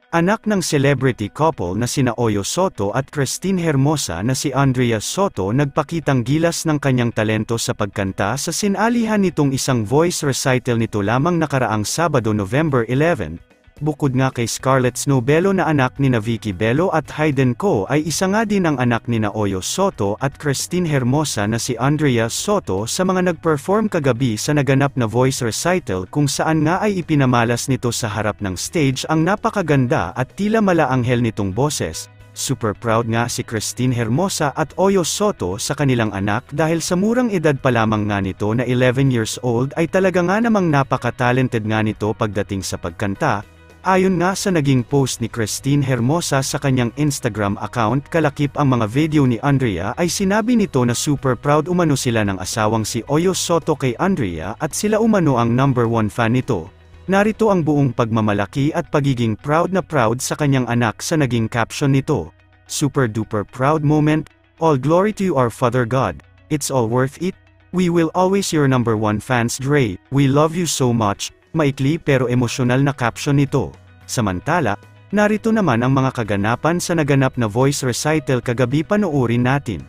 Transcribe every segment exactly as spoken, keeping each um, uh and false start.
Anak ng celebrity couple na sina Oyo Soto at Christine Hermosa na si Andrea Soto nagpakitang gilas ng kanyang talento sa pagkanta sa sinalihan nitong isang voice recital nito lamang nakaraang Sabado November eleven. Bukod nga kay Scarlett Snow Bello na anak ni na Vicky Bello at Hayden Ko ay isa nga din ang anak ni na Oyo Soto at Christine Hermosa na si Andrea Soto sa mga nag-perform kagabi sa naganap na voice recital kung saan nga ay ipinamalas nito sa harap ng stage ang napakaganda at tila malaanghel nitong boses. Super proud nga si Christine Hermosa at Oyo Soto sa kanilang anak dahil sa murang edad pa lamang nga nito na eleven years old ay talaga nga namang napaka-talented nga nito pagdating sa pagkanta. Ayon nga sa naging post ni Christine Hermosa sa kanyang Instagram account kalakip ang mga video ni Andrea ay sinabi nito na super proud umano sila ng asawang si Oyo Soto kay Andrea at sila umano ang number one fan nito. Narito ang buong pagmamalaki at pagiging proud na proud sa kanyang anak sa naging caption nito. Super duper proud moment, all glory to you our Father God, it's all worth it, we will always your number one fans Dre, we love you so much. Maikli pero emosyonal na caption nito. Samantala, narito naman ang mga kaganapan sa naganap na voice recital kagabi, panoorin natin.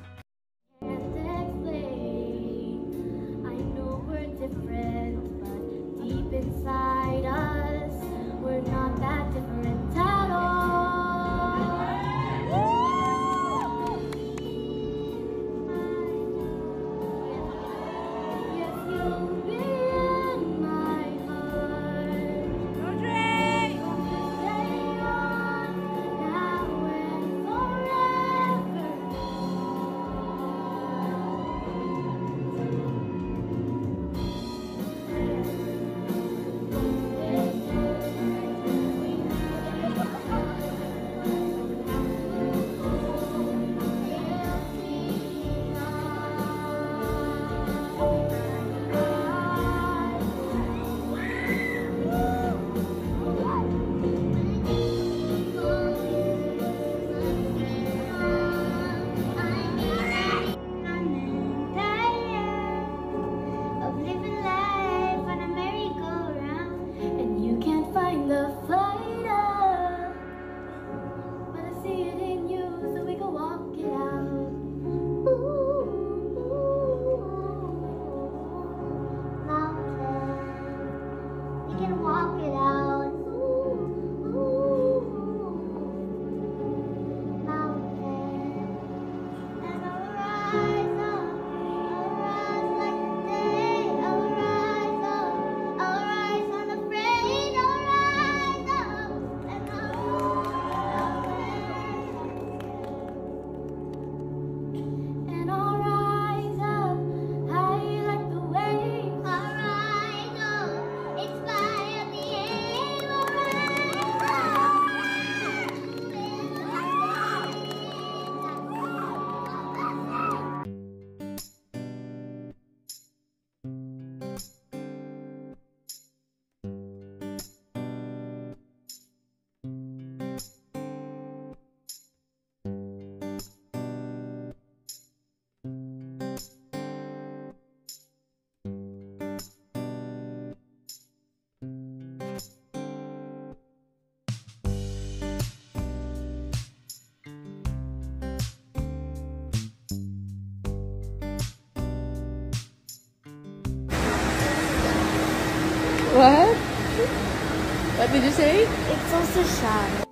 What? What did you say? It's also shy.